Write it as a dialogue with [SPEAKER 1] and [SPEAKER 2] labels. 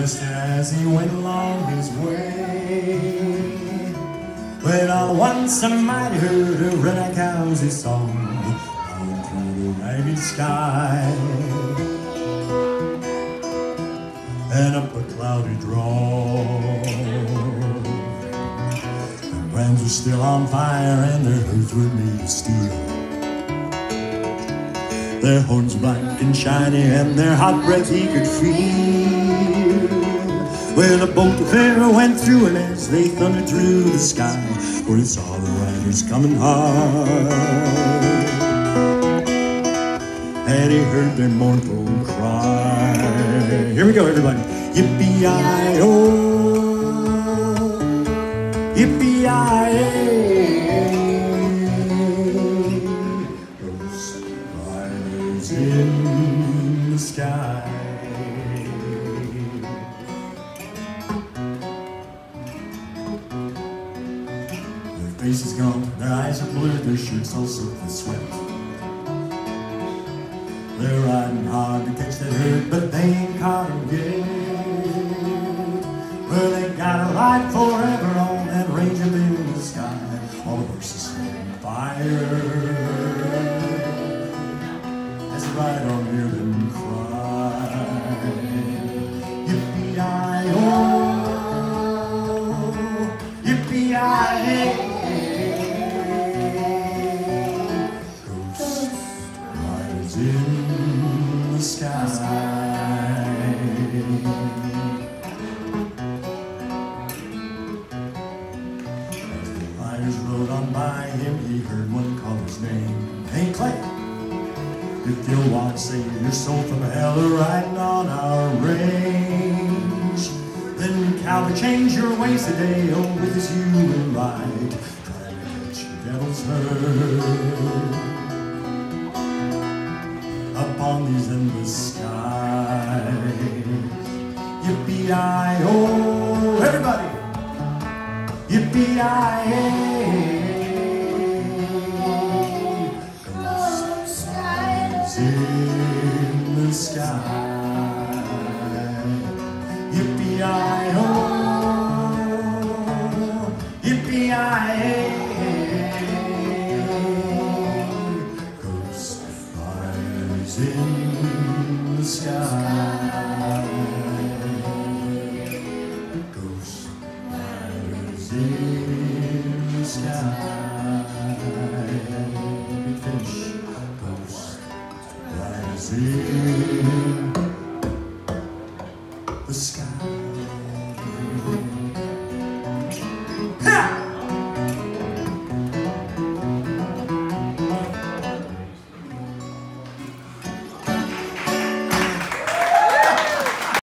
[SPEAKER 1] Just as he went along his way, when all at once a mighty herd of red-eyed cows he saw plowing through the ragged sky, and up a cloudy draw. The brands were still on fire and their hooves were made of steel. Their horns black and shiny and their hot breath he could feel. Well, a bolt of air went through him as they thundered through the sky, for he saw the riders coming hard, and he heard their mournful cry. Here we go, everybody. Yippee-yi-oh, yippee-yi-ay. Those riders in the sky. Their faces gone, their eyes are blue, their shirts all soaked with sweat. They're riding hard to catch that herd, but they ain't caught him yet. Well, they gotta ride forever on that range up in the sky. All the horses on fire as they ride on, hear them cry. Yippee-yi-oh, yippee-yi-ay. Ghost riders in the sky. As the riders rode on by him, he heard one call his name. Hey, Clay, if you'll want to save your soul from hell riding on our range, then cowboy, change your ways today. Oh, with us you will ride, trying to catch the devil's herd upon these endless skies. Yippee-yi-oh, everybody! Yippee-yi-ay. Ghost riders in the sky. Yippee-yi-oh, yippee-yi-ay. Ghost riders in the sky. Ghost riders in the sky. Big fish. Ghost riders in the sky.